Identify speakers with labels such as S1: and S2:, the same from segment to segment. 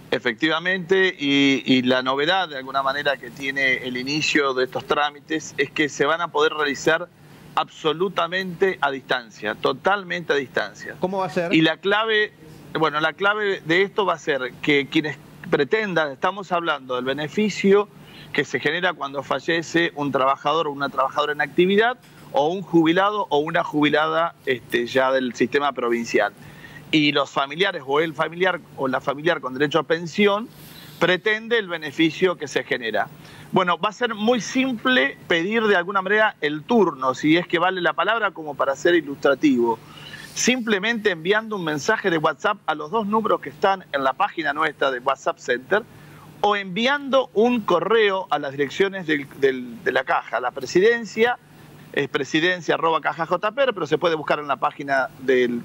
S1: Efectivamente, y la novedad de alguna manera que tiene el inicio de estos trámites es que se van a poder realizar absolutamente a distancia, totalmente a distancia.
S2: ¿Cómo va a ser?
S1: Y la clave de esto va a ser que quienes pretendan, estamos hablando del beneficio que se genera cuando fallece un trabajador o una trabajadora en actividad, o un jubilado o una jubilada ya del sistema provincial. Y los familiares o el familiar o la familiar con derecho a pensión pretende el beneficio que se genera. Bueno, va a ser muy simple pedir de alguna manera el turno, si es que vale la palabra como para ser ilustrativo. Simplemente enviando un mensaje de WhatsApp a los 2 números que están en la página nuestra de WhatsApp Center, o enviando un correo a las direcciones de la caja, la presidencia, es presidencia@cajajpr, pero se puede buscar en la página en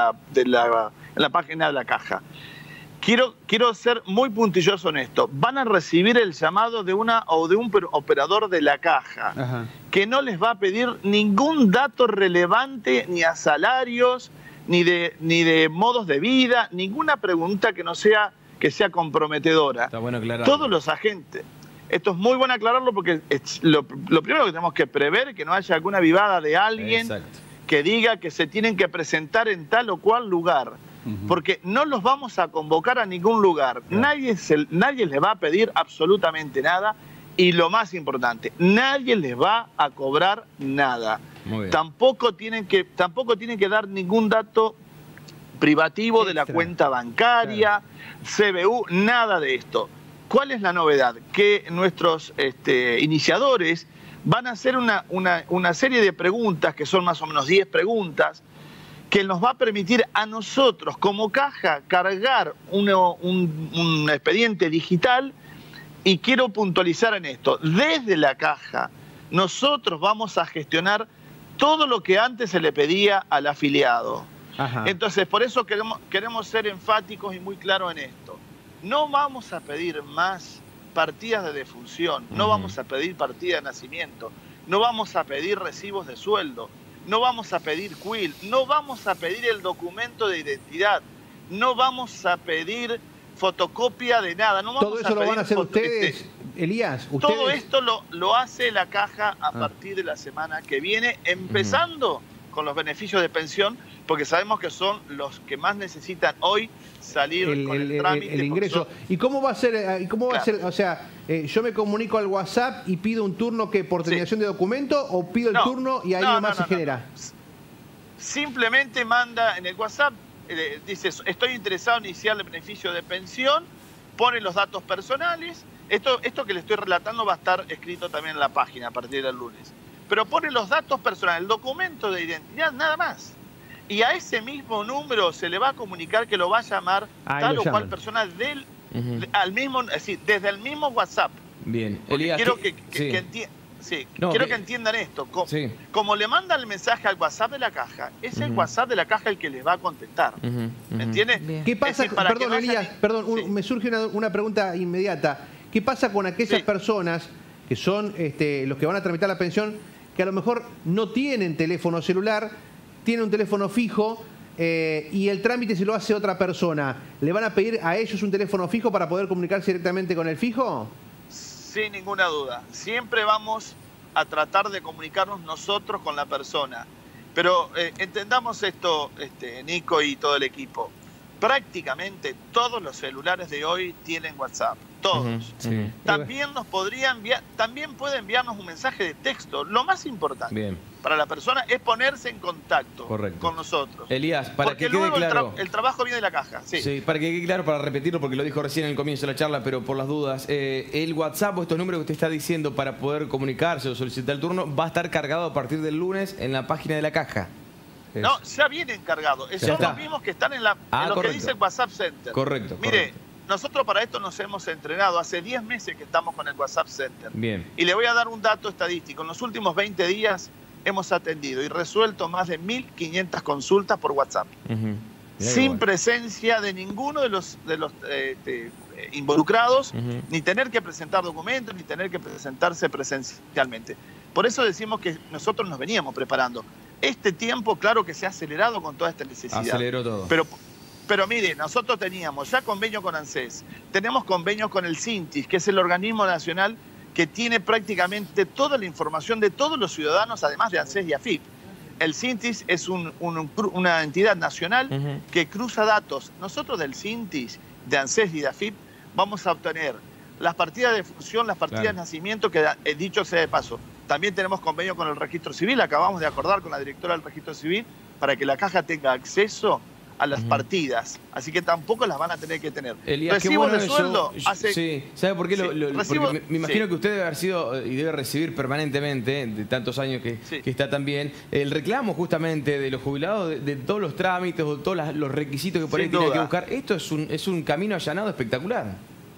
S1: la página de la caja. Quiero ser muy puntilloso en esto. Van a recibir el llamado de una o de un operador de la caja. Ajá. Que no les va a pedir ningún dato relevante ni a salarios, ni de modos de vida, ninguna pregunta que sea comprometedora.
S3: Está bueno aclararlo.
S1: Todos los agentes. Esto es muy bueno aclararlo porque lo primero que tenemos que prever es que no haya alguna vivada de alguien que diga que se tienen que presentar en tal o cual lugar. Porque no los vamos a convocar a ningún lugar. Nadie les va a pedir absolutamente nada. Y lo más importante, nadie les va a cobrar nada. Tampoco tienen que dar ningún dato privativo de la cuenta bancaria, CBU, nada de esto. ¿Cuál es la novedad? Que nuestros iniciadores van a hacer una serie de preguntas, que son más o menos 10 preguntas, que nos va a permitir a nosotros como caja cargar un expediente digital. Y quiero puntualizar en esto, desde la caja nosotros vamos a gestionar todo lo que antes se le pedía al afiliado. Ajá. Entonces, por eso queremos ser enfáticos y muy claros en esto. No vamos a pedir más partidas de defunción, no vamos a pedir partida de nacimiento, no vamos a pedir recibos de sueldo, no vamos a pedir quill, no vamos a pedir el documento de identidad, no vamos a pedir fotocopia de nada. No vamos
S2: ¿Todo eso lo van a hacer ustedes, Elías? ¿Ustedes?
S1: Todo esto lo hace la caja a partir de la semana que viene, empezando con los beneficios de pensión, porque sabemos que son los que más necesitan hoy salir con el trámite.
S2: El ingreso. ¿Y cómo va a ser? O sea, yo me comunico al WhatsApp y pido un turno que por terminación de documento, o pido el turno y ahí nomás se genera.
S1: Simplemente manda en el WhatsApp, dice, estoy interesado en iniciar el beneficio de pensión, pone los datos personales. Esto que le estoy relatando va a estar escrito también en la página a partir del lunes. Pero pone los datos personales, el documento de identidad, nada más. Y a ese mismo número se le va a comunicar que lo va a llamar tal o cual persona desde el mismo WhatsApp.
S3: Bien, Elías,
S1: quiero que entiendan esto. Como le manda el mensaje al WhatsApp de la caja, es el WhatsApp de la caja el que les va a contestar. ¿Me entiendes?
S2: ¿Qué pasa? Perdón, Elías, me surge una pregunta inmediata. ¿Qué pasa con aquellas personas que son los que van a tramitar la pensión, que a lo mejor no tienen teléfono celular, tienen un teléfono fijo y el trámite se lo hace otra persona? ¿Le van a pedir a ellos un teléfono fijo para poder comunicarse directamente con el fijo?
S1: Sin ninguna duda. Siempre vamos a tratar de comunicarnos nosotros con la persona. Pero entendamos esto, Nico y todo el equipo. Prácticamente todos los celulares de hoy tienen WhatsApp. Todos. También también puede enviarnos un mensaje de texto. Lo más importante para la persona es ponerse en contacto con nosotros.
S3: Elías, para que quede claro,
S1: el trabajo viene de la caja. Sí,
S3: para que quede claro, para repetirlo, porque lo dijo recién en el comienzo de la charla, pero por las dudas, el WhatsApp o estos números que usted está diciendo para poder comunicarse o solicitar el turno va a estar cargado a partir del lunes en la página de la caja.
S1: No, ya vienen cargados. Son los mismos que están en lo que dice el WhatsApp Center. Mire, nosotros para esto nos hemos entrenado. Hace 10 meses que estamos con el WhatsApp Center.
S3: Bien.
S1: Y le voy a dar un dato estadístico. En los últimos 20 días hemos atendido y resuelto más de 1.500 consultas por WhatsApp. Sin presencia de ninguno de los involucrados, ni tener que presentar documentos, ni tener que presentarse presencialmente. Por eso decimos que nosotros nos veníamos preparando. Este tiempo, claro que se ha acelerado con toda esta necesidad.
S3: Aceleró todo.
S1: Pero mire, nosotros teníamos ya convenio con ANSES, tenemos convenio con el CINTIS, que es el organismo nacional que tiene prácticamente toda la información de todos los ciudadanos, además de ANSES y AFIP. El CINTIS es una entidad nacional que cruza datos. Nosotros del CINTIS, de ANSES y de AFIP, vamos a obtener las partidas de función, las partidas de nacimiento, que dicho sea de paso, también tenemos convenio con el Registro Civil, acabamos de acordar con la directora del Registro Civil para que la caja tenga acceso a las partidas, así que tampoco las van a tener que tener.
S3: Elías,
S1: recibos de sueldo
S3: sí, ¿sabe por qué? Porque me imagino que usted debe haber sido y debe recibir permanentemente, de tantos años que está también, el reclamo justamente de los jubilados, de todos los trámites o todos los requisitos que por ahí tiene que buscar. Esto es un camino allanado espectacular.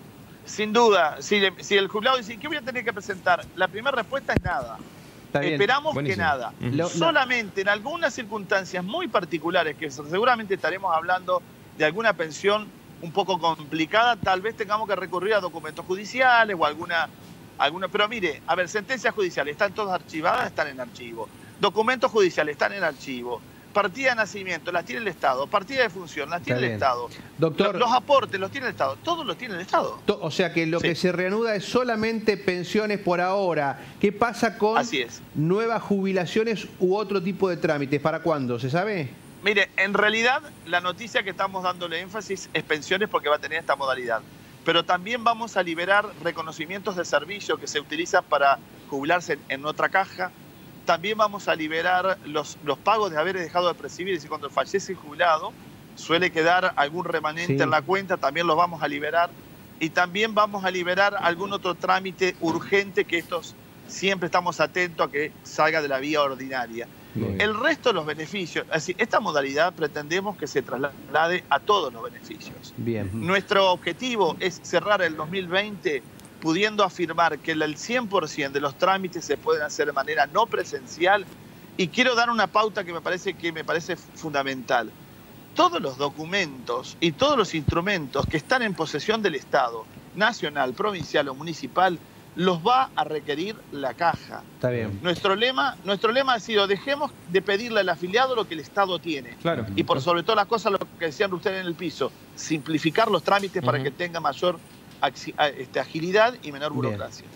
S1: Sin duda, si el jubilado dice, ¿qué voy a tener que presentar? La primera respuesta es nada. Esperamos que nada. Solamente en algunas circunstancias muy particulares, que seguramente estaremos hablando de alguna pensión un poco complicada, tal vez tengamos que recurrir a documentos judiciales o alguna. Pero mire, a ver, sentencias judiciales, ¿están todas archivadas? Están en archivo. Documentos judiciales están en archivo. Partida de nacimiento, las tiene el Estado. Partida de función, las tiene el Estado.
S2: Doctor,
S1: los aportes los tiene el Estado. Todos los tiene el Estado.
S2: O sea que lo que se reanuda es solamente pensiones por ahora. ¿Qué pasa con nuevas jubilaciones u otro tipo de trámites? ¿Para cuándo? ¿Se sabe?
S1: Mire, en realidad la noticia que estamos dándole énfasis es pensiones porque va a tener esta modalidad. Pero también vamos a liberar reconocimientos de servicio que se utilizan para jubilarse en otra caja. También vamos a liberar los pagos de haber dejado de percibir. Es decir, cuando fallece el jubilado, suele quedar algún remanente en la cuenta, también los vamos a liberar. Y también vamos a liberar algún otro trámite urgente que estos siempre estamos atentos a que salga de la vía ordinaria. El resto de los beneficios, es decir, esta modalidad pretendemos que se traslade a todos los beneficios. Nuestro objetivo es cerrar el 2020 pudiendo afirmar que el 100% de los trámites se pueden hacer de manera no presencial. Y quiero dar una pauta que me parece fundamental. Todos los documentos y todos los instrumentos que están en posesión del Estado, nacional, provincial o municipal, los va a requerir la caja.
S2: Está bien.
S1: Nuestro lema ha sido, dejemos de pedirle al afiliado lo que el Estado tiene. Y por sobre todas las cosas, lo que decían ustedes en el piso, simplificar los trámites para que tenga mayor agilidad y menor burocracia.